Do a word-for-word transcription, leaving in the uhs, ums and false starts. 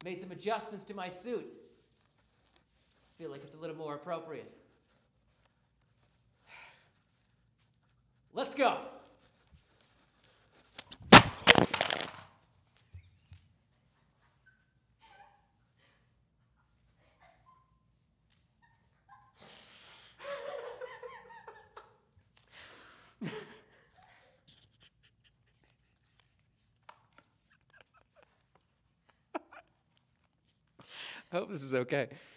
Made some adjustments to my suit. Feel like it's a little more appropriate. Let's go. I hope this is okay.